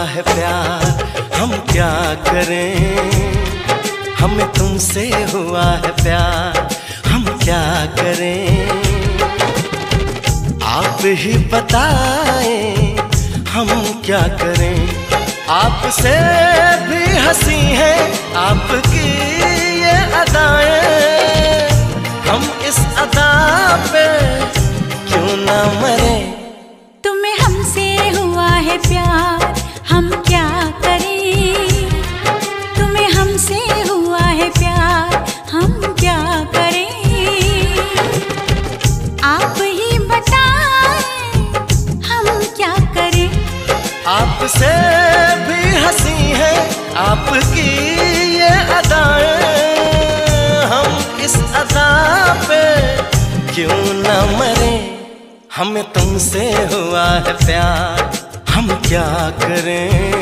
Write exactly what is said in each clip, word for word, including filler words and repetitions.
है प्यार, हम क्या करें। हमें तुमसे हुआ है प्यार, हम क्या करें। आप ही बताएं हम क्या करें। आपसे भी हंसी है आपकी ये अदाएं, हम इस अदा पे क्यों ना मरे। तुम्हें हमसे हुआ है प्यार, हम क्या करें। तुम्हें हमसे हुआ है प्यार, हम क्या करें। आप ही बताएं हम क्या करें। आपसे भी हंसी है आपकी ये अदाएं, हम इस अदा पे क्यों ना मरे। हमें तुमसे हुआ है प्यार, हम क्या करें।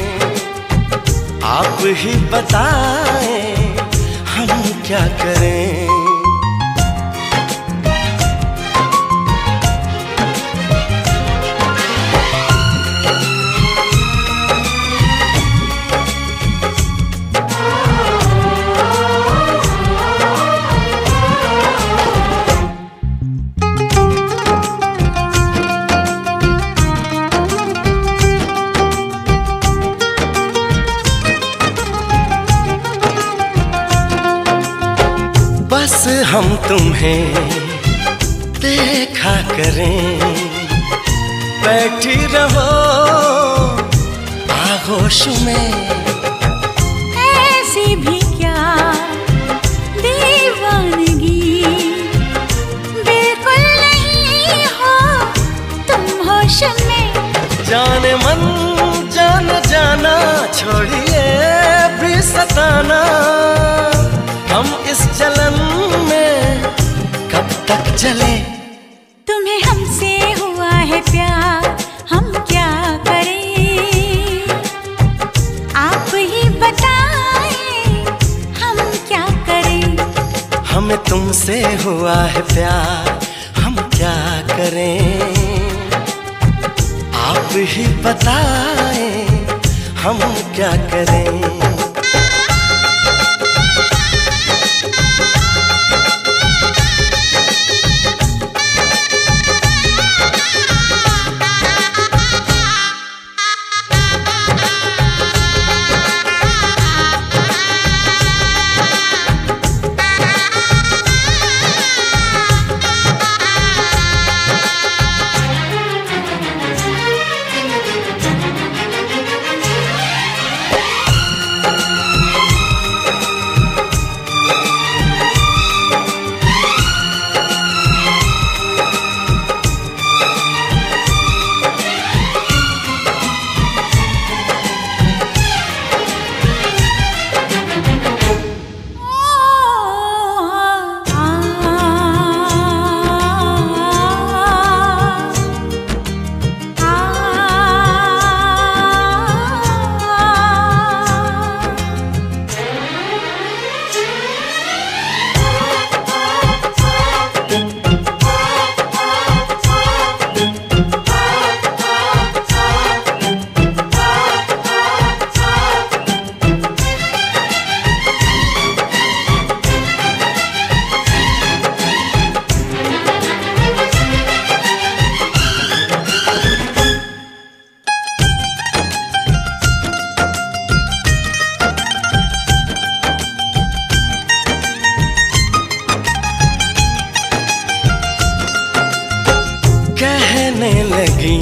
आप ही बताएं हम क्या करें। बस हम तुम्हें देखा करें, बैठी रहो आगोश में। ऐसी भी क्या दीवानगी, बिल्कुल नहीं हो तुम होश में। जाने मन जान जाना, छोड़िए भी सताना। हम इस जलन में कब तक जले। तुम्हें हमसे हुआ है प्यार, हम क्या करें। आप ही बताएं हम क्या करें। हमें तुमसे हुआ है प्यार, हम क्या करें। आप ही बताएं हम क्या करें। कहने लगी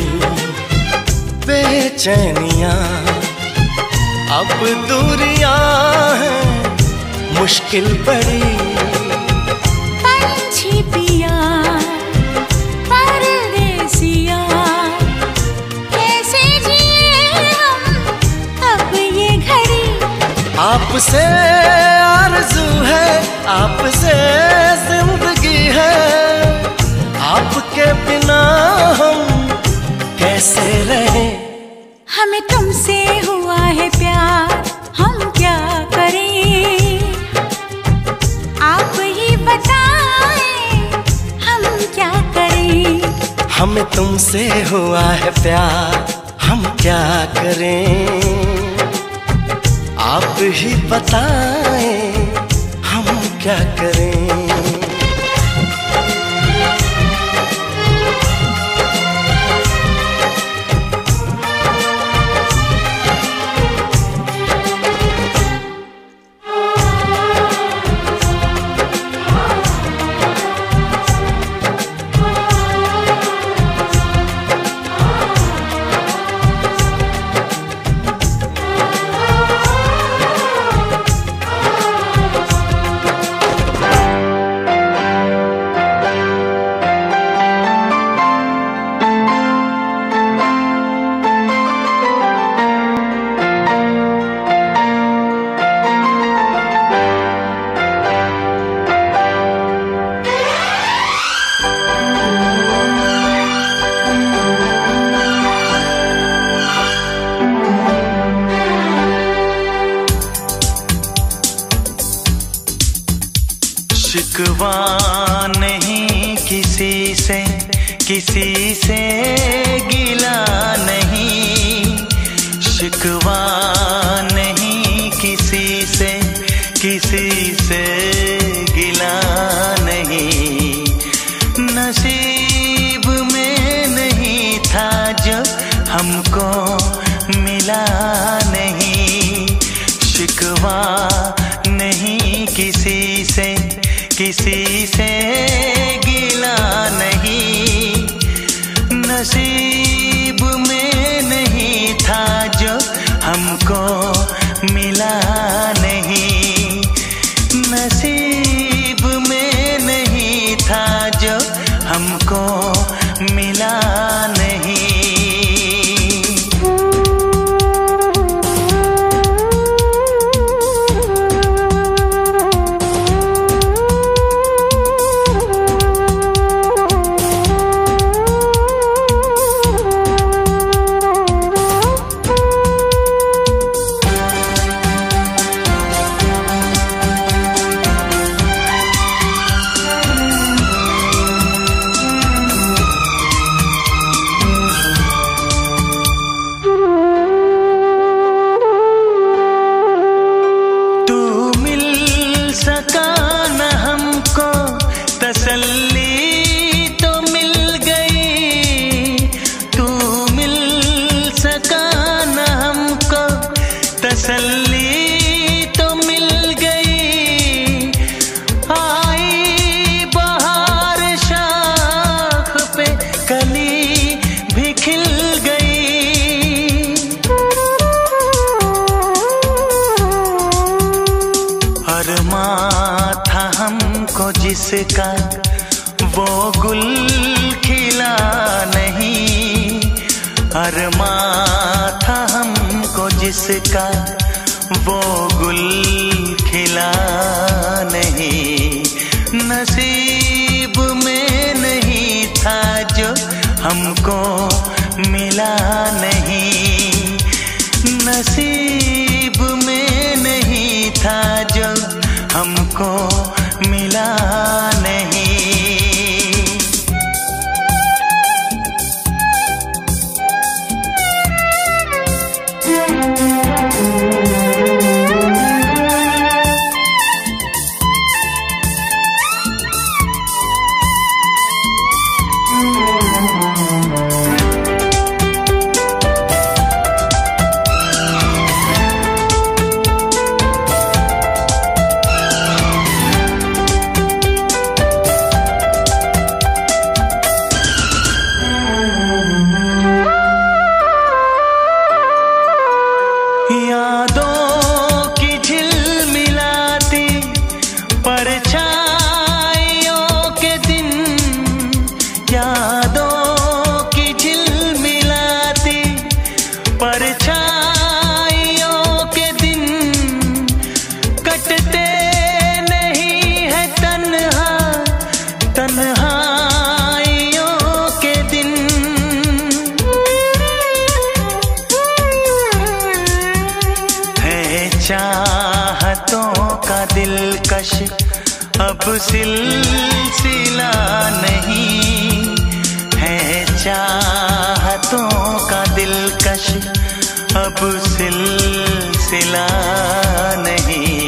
बेचैनियां, अब दूरियां हैं मुश्किल बड़ी। पंछी पिया परदेसिया, कैसे जिए हम अब ये घड़ी। आपसे आरज़ू है, आपसे जिंदगी है, आपके बिना हम कैसे रहें। हमें तुमसे हुआ है प्यार, हम क्या करें। आप ही बताएं हम क्या करें। हमें तुमसे हुआ है प्यार, हम क्या करें आप ही बताएं, हम क्या करें। शिकवा नहीं किसी से, किसी से गिला नहीं। शिकवा नहीं किसी से, किसी से गिला नहीं। नसीब में नहीं था जो हमको मिला नहीं। शिकवा नहीं किसी से, किसी से गिला नहीं। नसीब में नहीं था जो हमको मिला नहीं। नसीब में नहीं था जो हमको मिला नहीं। तसल्ली तो मिल गई, तू मिल सका न हमको। तसल्ली तो मिल गई। आई बहार शाख पे कली भी खिल गई। अरमां था हमको जिसका वो गुल खिला नहीं। अरमां था हमको जिसका वो गुल खिला नहीं। नसीब में नहीं था जो हमको मिला नहीं। नसीब में नहीं था जो हमको मिला नहीं। यादों की झिलमिलाती परछाइयों के दिन, यादों की झिलमिलाती परछाइयों के दिन कटते नहीं है तन्हा तन्हाइयों के दिन। चाहतों का दिलकश अब सिलसिला नहीं है। चाहतों का दिलकश दिलकश अब सिलसिला नहीं,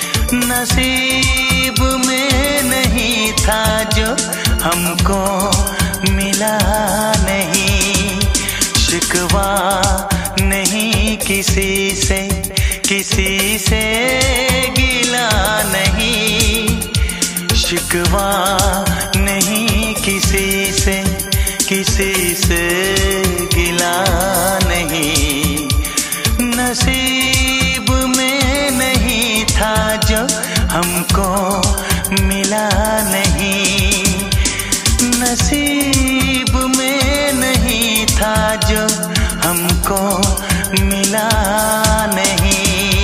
नसीब में नहीं था जो हमको मिला नहीं। शिकवा नहीं किसी से, किसी से गिला नहीं, शिकवा नहीं किसी से, किसी से गिला नहीं। नसीब में नहीं था जो हमको मिला नहीं, नसीब में नहीं था जो हमको मिला नहीं।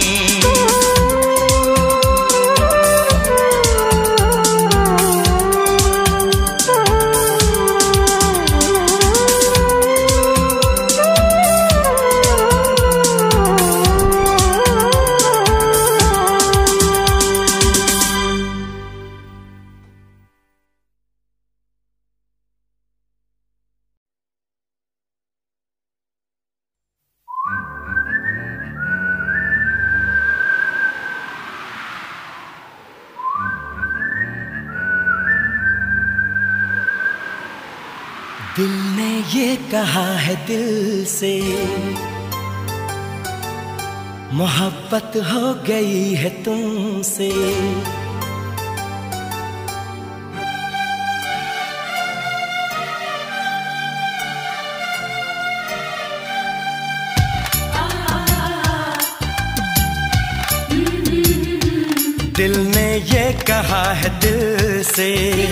दिल ने ये कहा है दिल से, मोहब्बत हो गई है तुमसे। दिल ने ये कहा है दिल से,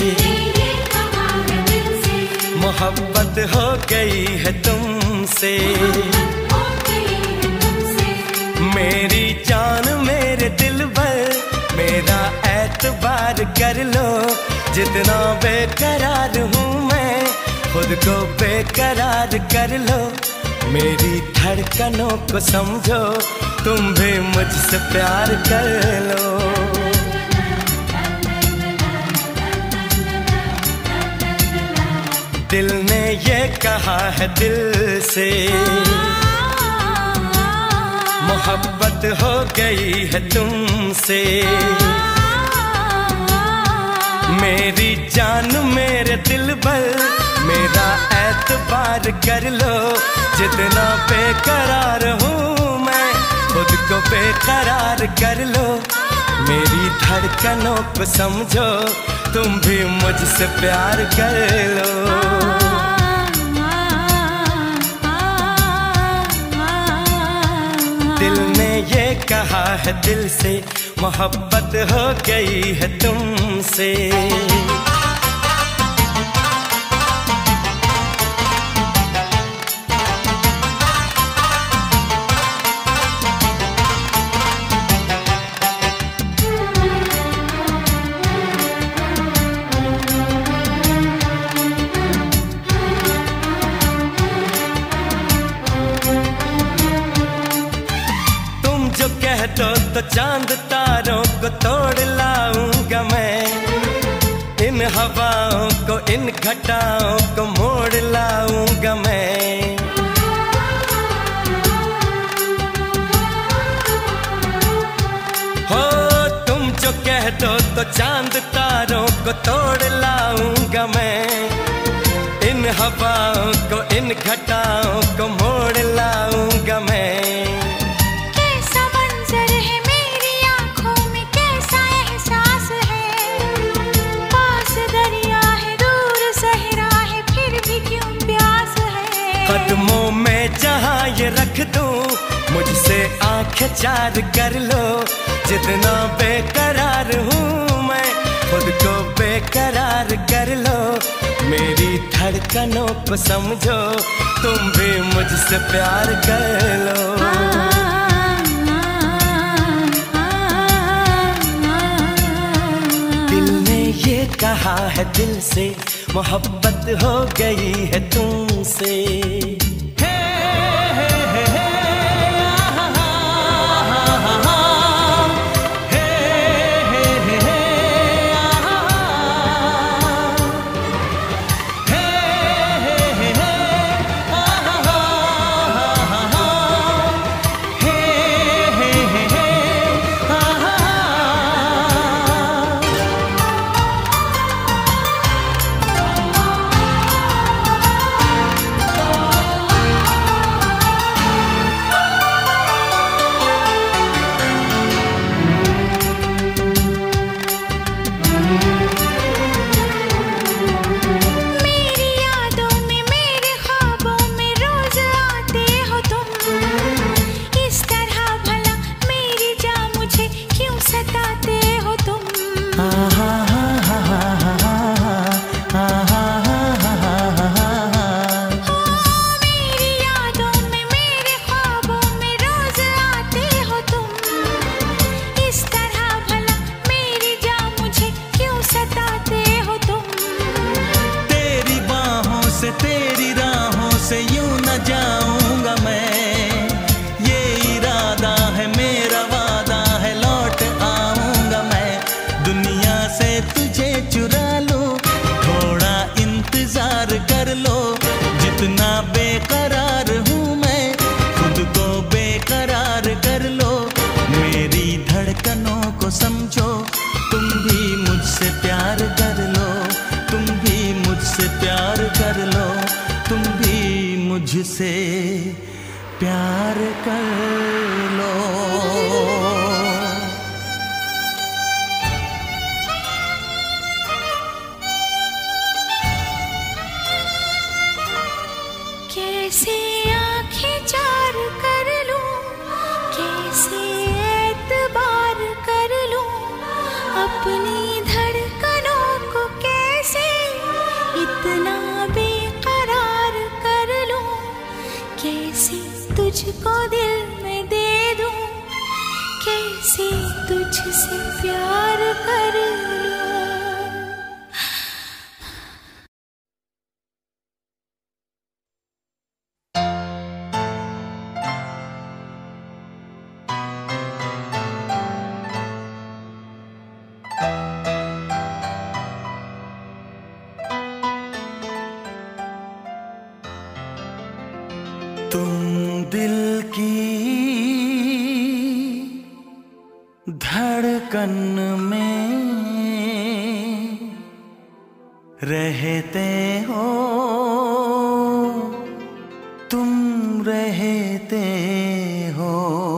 मोहब्बत हो गई है तुमसे। मेरी जान मेरे दिल पर मेरा एतबार कर लो, जितना बेकरार हूँ मैं खुद को बेकरार कर लो। मेरी धड़कनों को समझो, तुम भी मुझसे प्यार कर लो। दिल ने ये कहा है दिल से, मोहब्बत हो गई है तुमसे। मेरी जान मेरे दिल पर मेरा एतबार कर लो, जितना बेकरार हूँ मैं खुद को बेकरार कर लो। मेरी धड़कनों को समझो, तुम भी मुझसे प्यार कर लो। दिल ने ये कहा है दिल से, मोहब्बत हो गई है तुमसे। तो, तो चांद तारों को तोड़ लाऊंगा मैं, इन हवाओं को इन घटाओं को मोड़ लाऊंगा मैं। हो तुम जो कह दो तो चांद तारों को तोड़ लाऊंगा मैं, इन हवाओं को इन घटाओं को मोड़ लाऊंगा मैं। कदमों में जहाँ ये रख दूं, मुझसे आंखें चार कर लो। जितना बेकरार हूँ मैं खुद को बेकरार कर लो। मेरी धड़कनों को समझो, तुम भी मुझसे प्यार कर लो। दिल ने ये कहा है दिल से, मोहब्बत हो गई है तुमसे। मुझसे प्यार कर लो। कैसे आंखें चार कर लूं, कैसे एतबार कर लूं, अपनी धड़कनों को कैसे इतना बेकरार कर लूं, कैसे तुझको दिल में दे दूं, कैसे तुझसे प्यार कर लूं। तुम दिल की धड़कन में रहते हो, तुम रहते हो।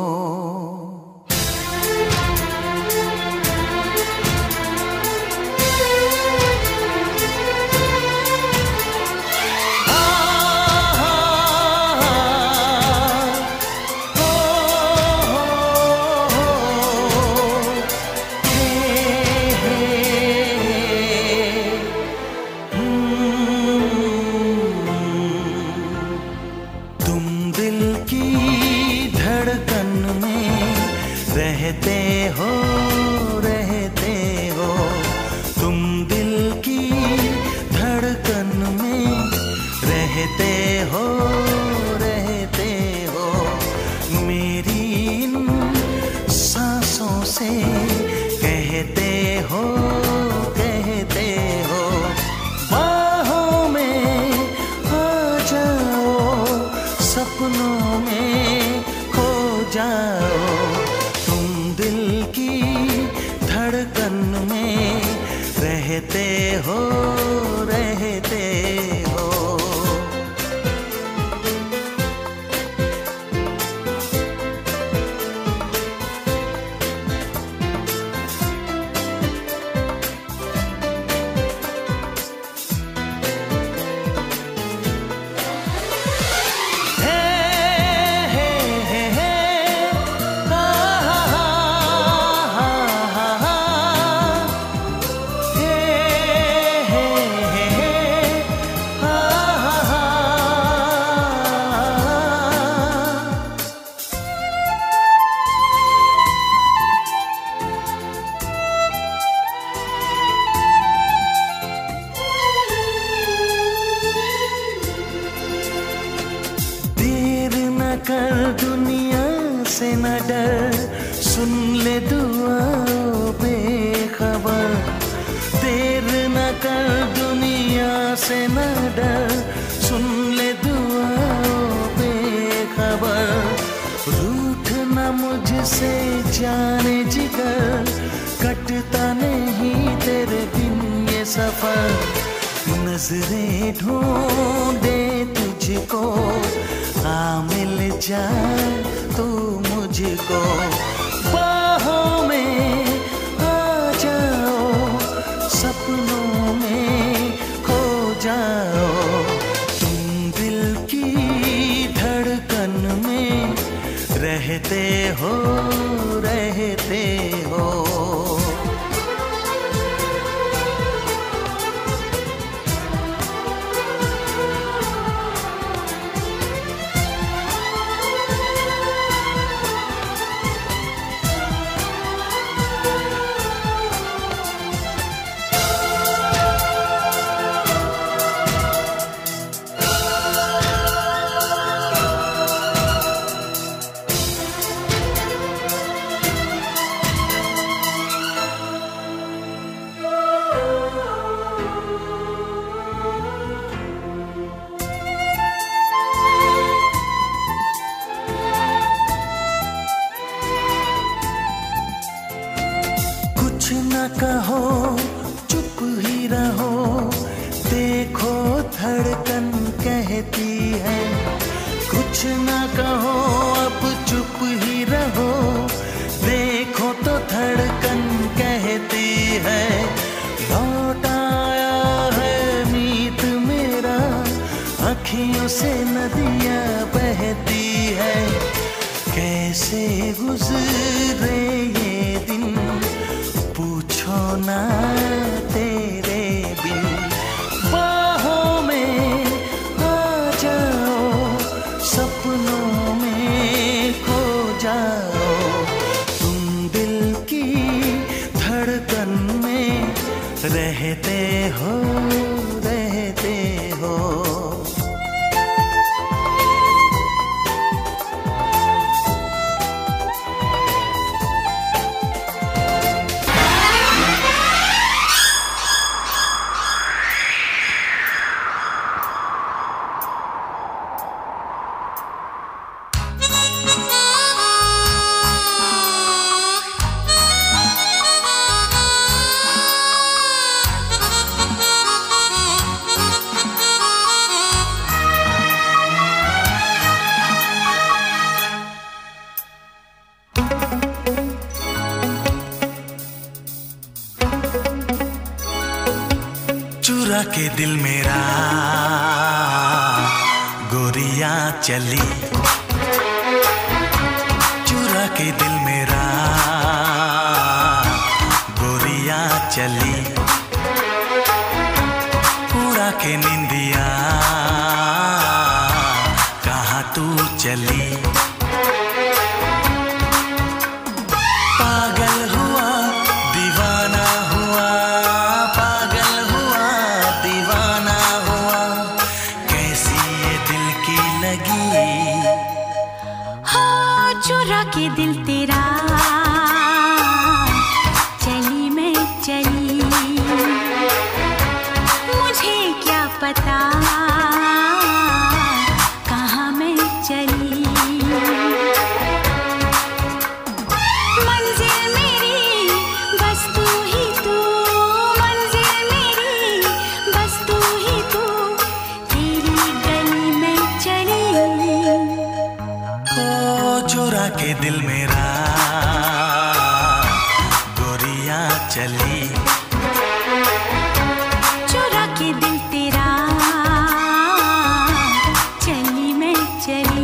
रहते हो, रहते हो, तुम दिल की धड़कन में रहते हो, रहते हो। मेरी इन सांसों से कहते हो, कहते हो। बाहों में आ जाओ, सपनों में खो जाओ। धड़कन में रहते हो, रहते हो। कर दुनिया से न डर, सुन ले दुआ बेखबर। देर न कर दुनिया से न डर, सुन ले दुआ बेखबर। रूठ न मुझसे जाने जिगर, कटता नहीं तेरे बिन ये सफर। नजरें ढूंढे तुझको, आ मिल जाए तू मुझको। बाहों में आ जाओ, सपनों में खो जाओ। तुम दिल की धड़कन में रहते हो, रहते हो। चुप ही रहो, देखो धड़कन कहती है कुछ ना कहो, अब चुप ही रहो, देखो तो धड़कन कहती है लौट आया है मीत मेरा, अखियों से नदियाँ बहती है। कैसे गुजरे ये दिन पूछो ना तेरे बिन, बाहों में आ जाओ, सपनों में खो जाओ, तुम दिल की धड़कन में रहते हो, रहते हो। चुरा के दिल मेरा गोरिया चली, चुरा के दिल मेरा गोरिया चली, उड़ा के निंदिया कहाँ तू चली। पागल हुआ दीवाना हुआ, पागल हुआ दीवाना हुआ, कैसी ये दिल की लगी। हो चुरा के दिल तेरा चली मैं चली, मुझे क्या पता कहाँ मैं चली। मंजिल मेरी बस तू ही तू, मंजिल मेरी बस तू ही तू, तेरी गली में चली। ओ चुरा के दिल मेरा गोरिया चली, चुरा के दिल तेरा चली मैं चली।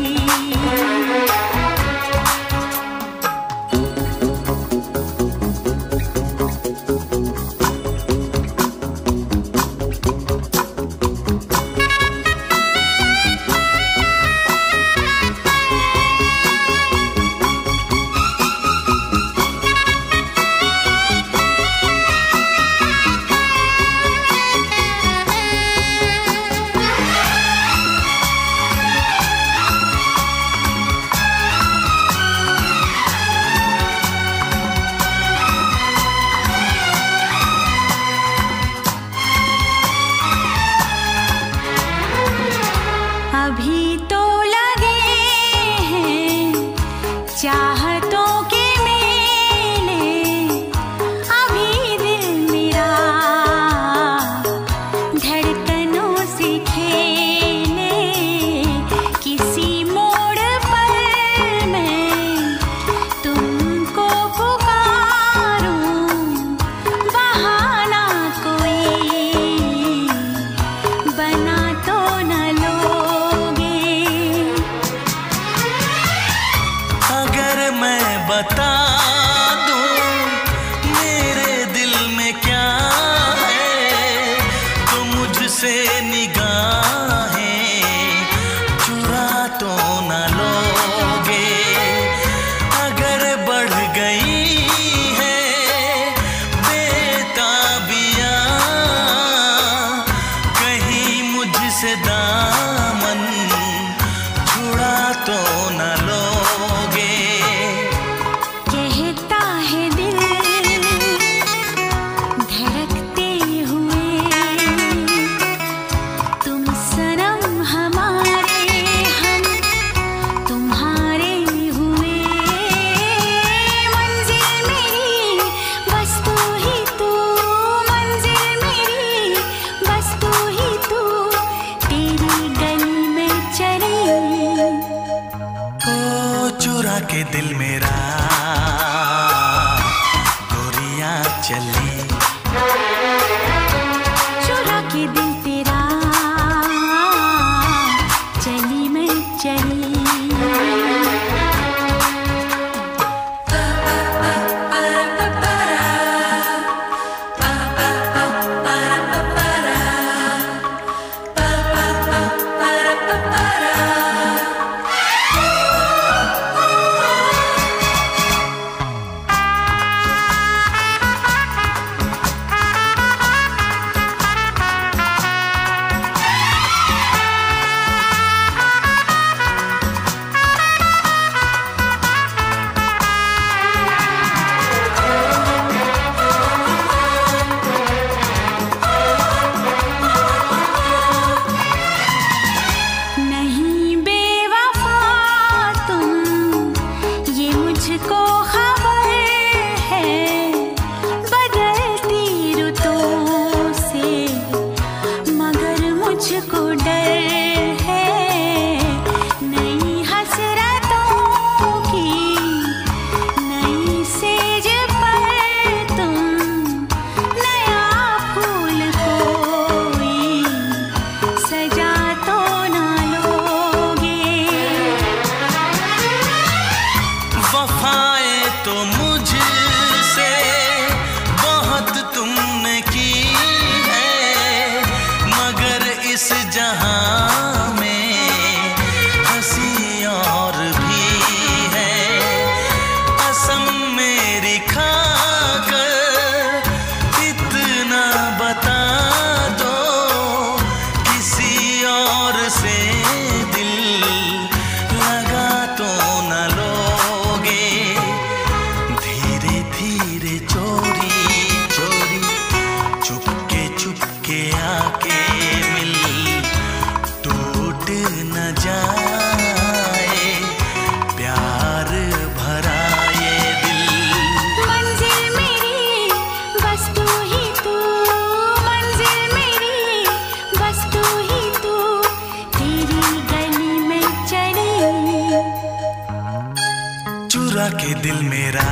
दिल मेरा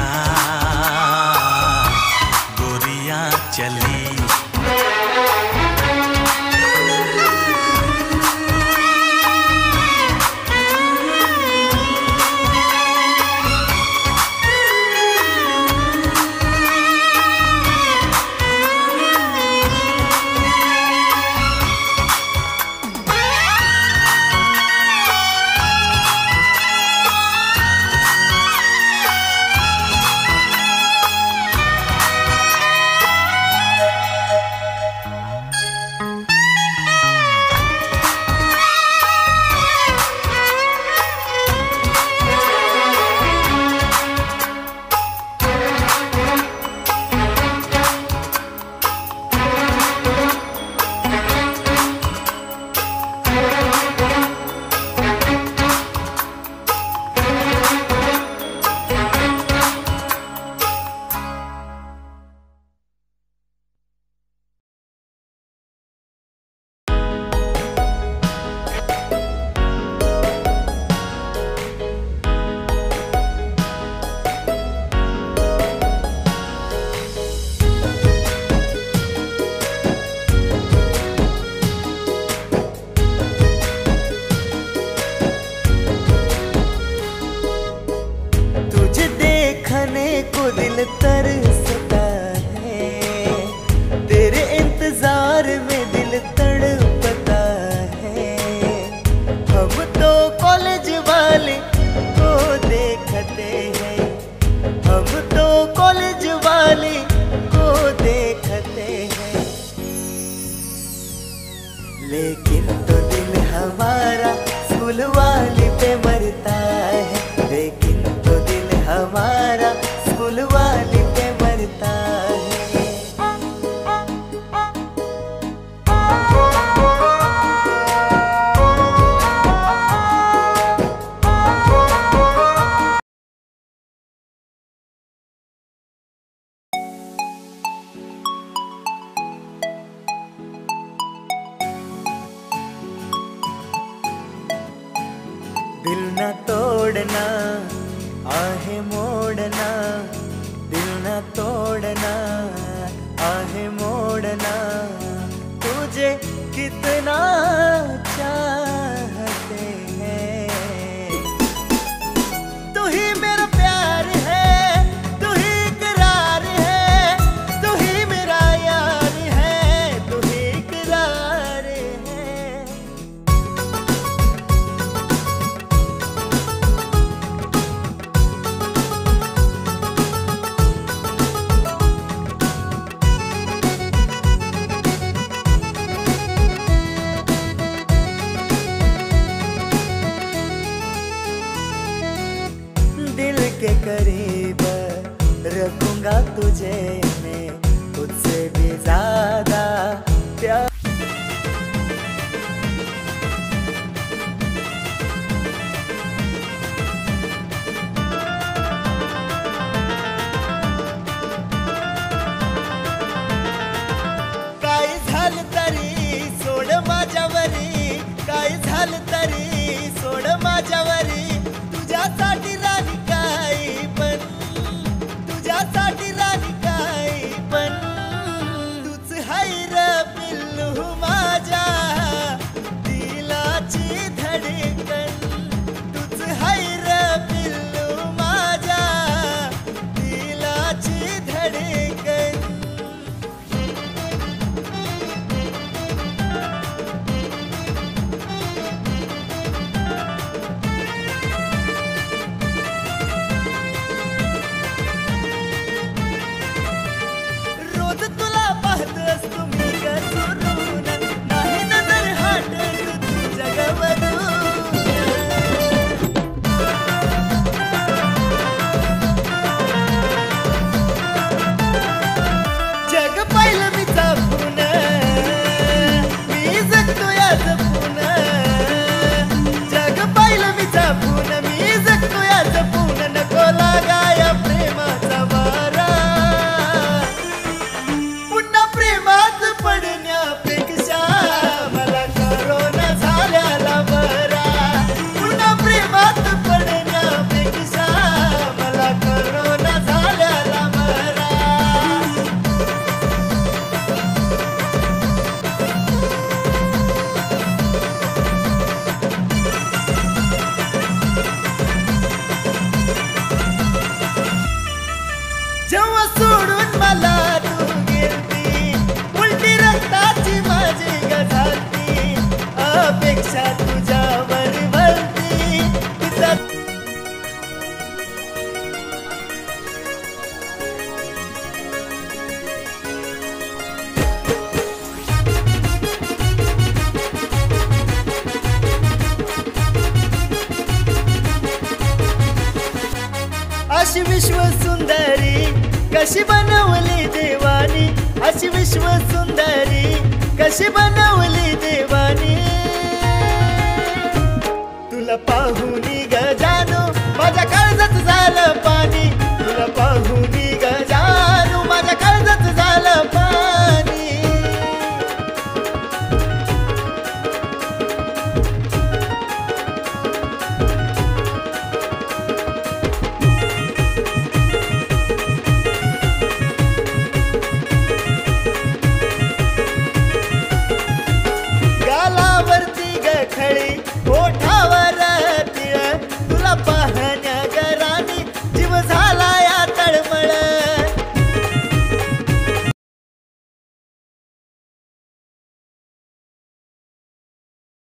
गोरियां चली। लेकिन तो दिल हमारा स्कूल वाली पे मरता है, लेकिन तो दिल हमारा स्कूल वाली पे मरता है। दिल न तोड़ना आहे मोड़ना, दिल न तोड़ना आहे मोड़ना, तुझे कितना चाहते हैं। तू ही मेरा प्यार है, तू ही इकरार है, तू ही मेरा यार है, तू ही इकरार है। दिल के करीब रखूंगा तुझे मैं, तुझसे भी ज्यादा प्यार। काय झालं तरी सोड माझ्यावरी, काय झालं तरी सोड माझ्यावरी, तुझ्यासाठी राणी काही पण, तुझ्यासाठी राणी काही पण, तूच हाय र पिल्लू माझ्या दिलाची धडकन, तूच हाय र पिल्लू माझ्या दिलाची धडकन। विश्व सुंदरी कशी बनवली देवानी, अशी विश्व सुंदरी कशी बनवली